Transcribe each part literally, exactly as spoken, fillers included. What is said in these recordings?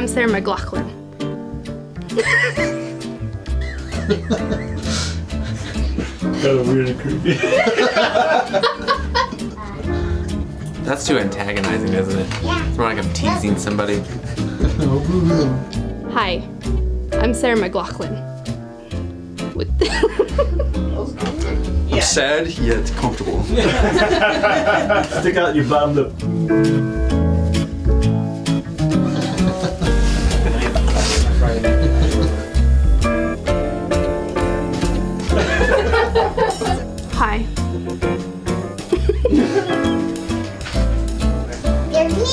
I'm Sarah McLaughlin. Kind of weird and creepy. That's too antagonizing, isn't it? Yeah. It's more like I'm teasing somebody. Hi, I'm Sarah McLaughlin. With I'm sad yet comfortable. Stick out your bottom lip. Hi. You're me.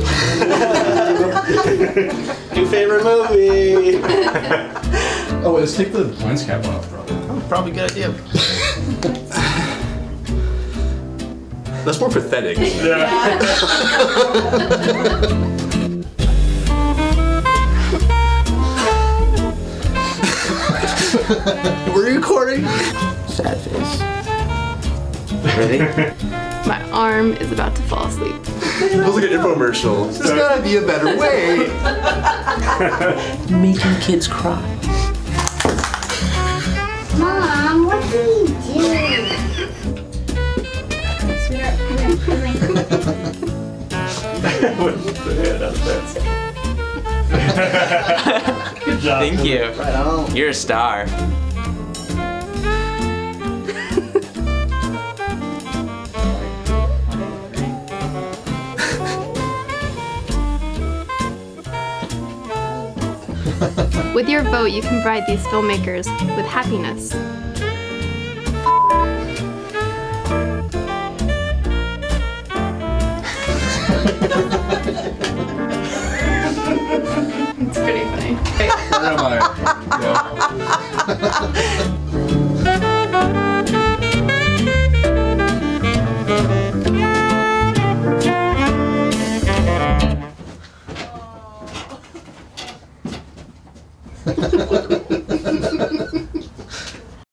New favorite movie. Oh, wait, let's take the lens cap off, probably. Oh, probably a good idea. That's more pathetic. Yeah. Were you recording? Sad face. Ready? My arm is about to fall asleep. It was like an infomercial. There's gotta be a better way. Making kids cry. Mom, what do you do? Good job. Thank you. Right on. You're a star. With your vote, you can provide these filmmakers with happiness. It's pretty funny. Where am I? Yeah.